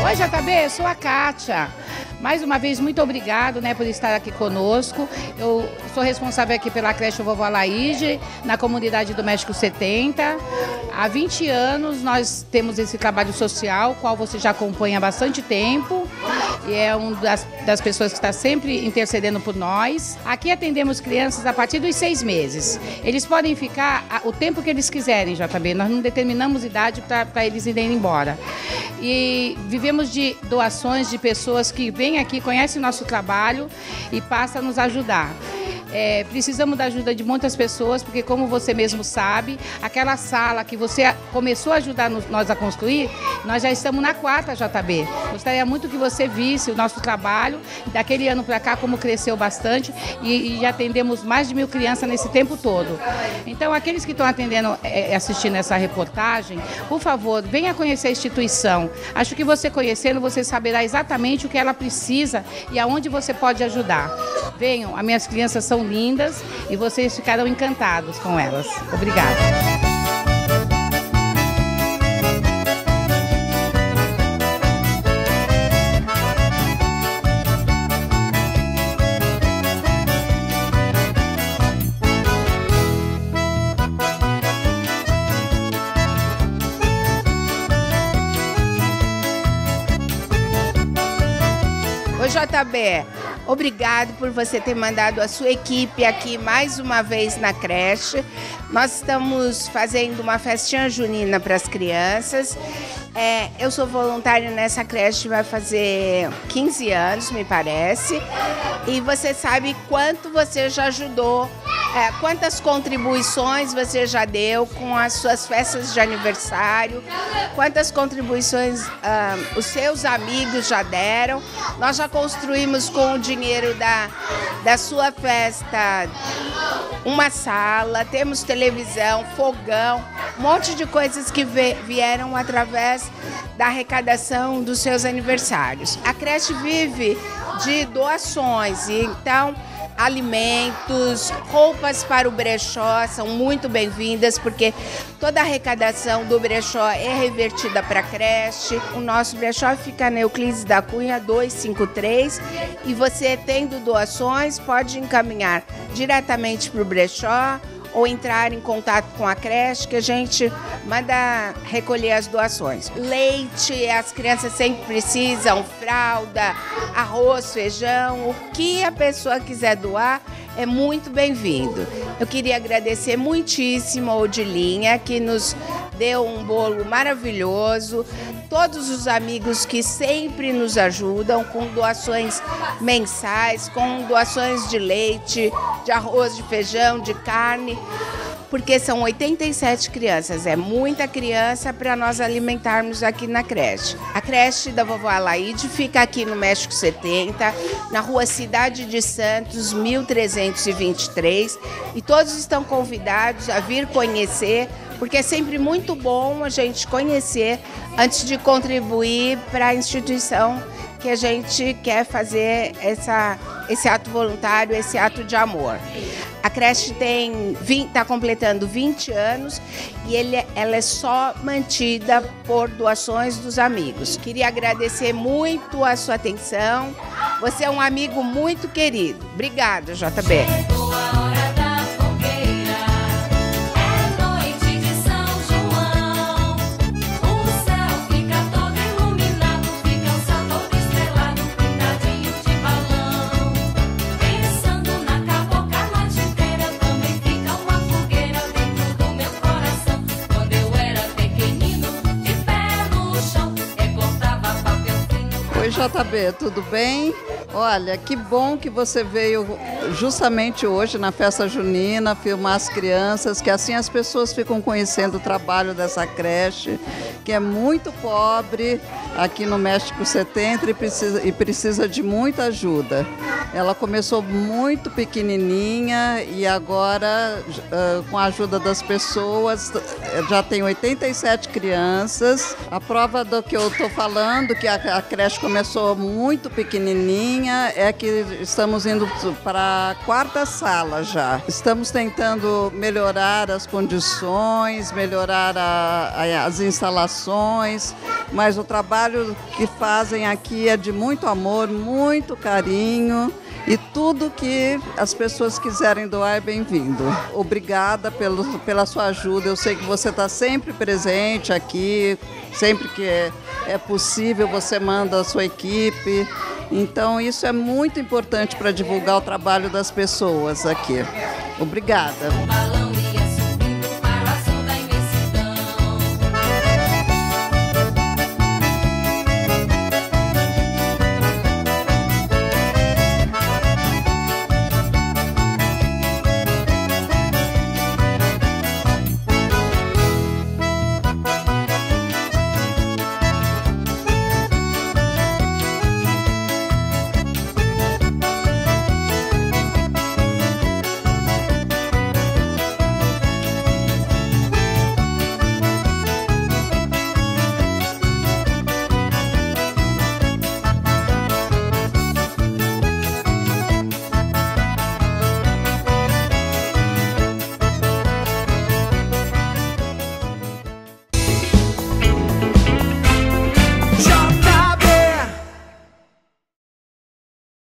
Oi, JB, eu sou a Kátia. Mais uma vez, muito obrigado, por estar aqui conosco. Eu sou responsável aqui pela creche Vovó Alaide, na comunidade do México 70. Há 20 anos nós temos esse trabalho social, qual você já acompanha há bastante tempo. E é uma das pessoas que está sempre intercedendo por nós. Aqui atendemos crianças a partir dos 6 meses. Eles podem ficar o tempo que eles quiserem, JB. Nós não determinamos idade para eles irem embora. E vivemos de doações de pessoas que vêm aqui, conhecem o nosso trabalho e passam a nos ajudar. Precisamos da ajuda de muitas pessoas, porque como você mesmo sabe, aquela sala que você começou a ajudar nós a construir, nós já estamos na 4ª, JB. Gostaria muito que você visse o nosso trabalho, daquele ano para cá, como cresceu bastante e já atendemos mais de 1000 crianças nesse tempo todo. Então, aqueles que estão assistindo essa reportagem, por favor, venha conhecer a instituição. Acho que você conhecendo, você saberá exatamente o que ela precisa e aonde você pode ajudar. Venham, as minhas crianças são lindas e vocês ficarão encantados com elas. Obrigada. Oi, JB, obrigado por você ter mandado a sua equipe aqui mais uma vez na creche. Nós estamos fazendo uma festinha junina para as crianças. Eu sou voluntária nessa creche, vai fazer 15 anos, me parece. E você sabe quanto você já ajudou, quantas contribuições você já deu com as suas festas de aniversário, quantas contribuições os seus amigos já deram. Nós já construímos com o dinheiro da sua festa uma sala, temos televisão, fogão, um monte de coisas que vieram através da arrecadação dos seus aniversários. A creche vive de doações, então alimentos, roupas para o brechó são muito bem-vindas, porque toda a arrecadação do brechó é revertida para a creche. O nosso brechó fica na Euclides da Cunha 253 e você, tendo doações, pode encaminhar diretamente para o brechó ou entrar em contato com a creche, que a gente manda recolher as doações. Leite, as crianças sempre precisam, fralda, arroz, feijão, o que a pessoa quiser doar é muito bem-vindo. Eu queria agradecer muitíssimo a Odilinha, que nos deu um bolo maravilhoso, todos os amigos que sempre nos ajudam com doações mensais, com doações de leite, de arroz, de feijão, de carne, porque são 87 crianças, é muita criança para nós alimentarmos aqui na creche. A creche da Vovó Alaide fica aqui no México 70, na rua Cidade de Santos, 1323, e todos estão convidados a vir conhecer, porque é sempre muito bom a gente conhecer antes de contribuir para a instituição que a gente quer fazer esse ato voluntário, esse ato de amor. A creche está completando 20 anos e ela é só mantida por doações dos amigos. Queria agradecer muito a sua atenção. Você é um amigo muito querido. Obrigada, JB. Oi, JB, tudo bem? Olha, que bom que você veio justamente hoje na festa junina filmar as crianças, que assim as pessoas ficam conhecendo o trabalho dessa creche, que é muito pobre aqui no México 70 e precisa de muita ajuda. Ela começou muito pequenininha e agora, com a ajuda das pessoas, já tem 87 crianças. A prova do que eu estou falando, que a creche começou muito pequenininha, linha é que estamos indo para a 4ª sala já. Estamos tentando melhorar as condições, melhorar as instalações, mas o trabalho que fazem aqui é de muito amor, muito carinho. E tudo que as pessoas quiserem doar é bem-vindo. Obrigada pela sua ajuda. Eu sei que você está sempre presente aqui, sempre que é possível você manda a sua equipe. Então isso é muito importante para divulgar o trabalho das pessoas aqui. Obrigada.